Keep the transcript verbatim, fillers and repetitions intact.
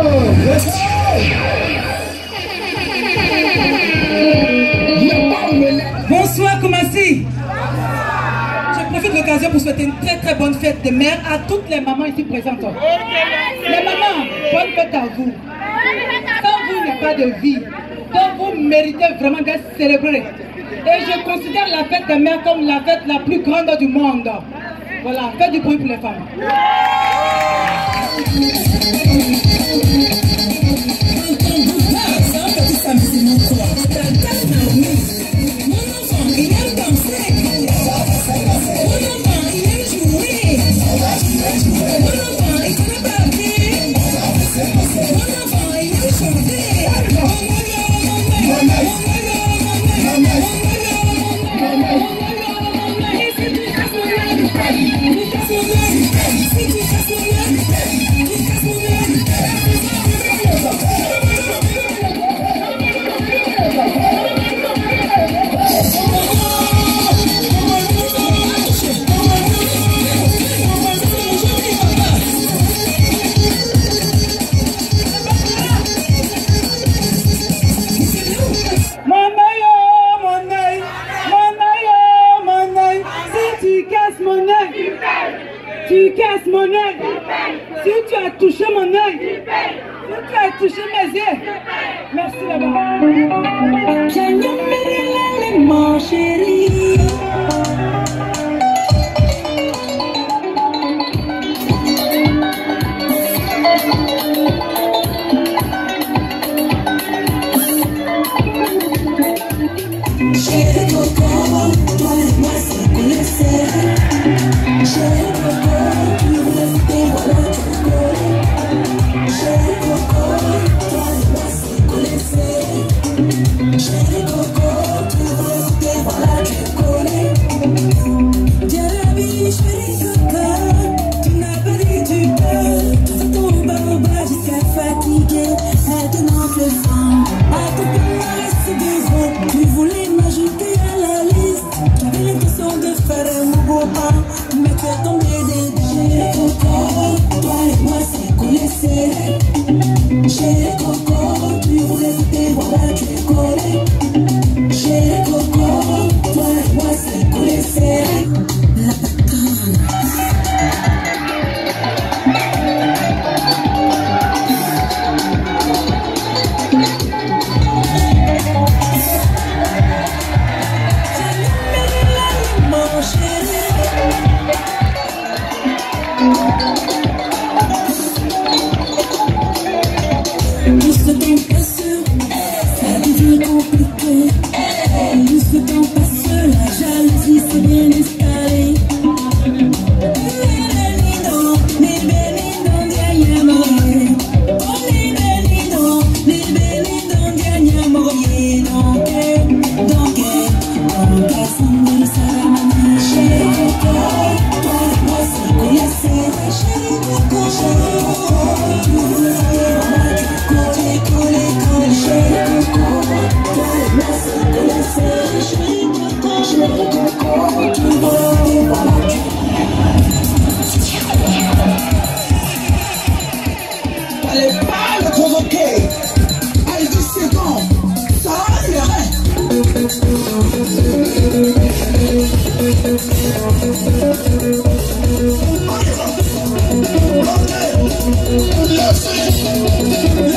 Bonsoir Koumassi. Je profite de l'occasion pour souhaiter une très très bonne fête des mères à toutes les mamans ici présentes. Les mamans, bonne fête à vous. Sans vous, il n'y a pas de vie. Donc vous méritez vraiment d'être célébrés. Et je considère la fête des mères comme la fête la plus grande du monde. Voilà, faites du bruit pour les femmes. Tu casses mon œil. Si tu as touché mon œil, si tu as touché mes yeux, merci d'abord. Mon chéri. Chéri Coco, toi et moi c'est connaissé. Chéri Coco, tu voulais tes voilà tu connais. Chéri Coco, toi et moi c'est connaissé. Chéri Coco, tu voulais tes voilà tu connais. Diarabi, chéri Coco, tu n'as pas dit tu peux. Tu fais ton bas jusqu'à fatiguer. Elle te manque le sang. À ton cœur c'est besoin. Tu voulais m'ajouter à la liste. J'avais l'impression de faire un beau pas. Mais tu es tombé des Chéri Coco, toi et moi c'est connaissé. Chéri Coco, tu voulais goûter, voilà tu es collé. Chéri Coco, toi et moi c'est connaissé. La patronne. Mon chéri. Plus le temps passe, ça devient compliqué. Plus le temps passe, la jalousie s'est bien installée. Allez pas le provoquer. Allez dix secondes. Ça irait. Ok. Merci.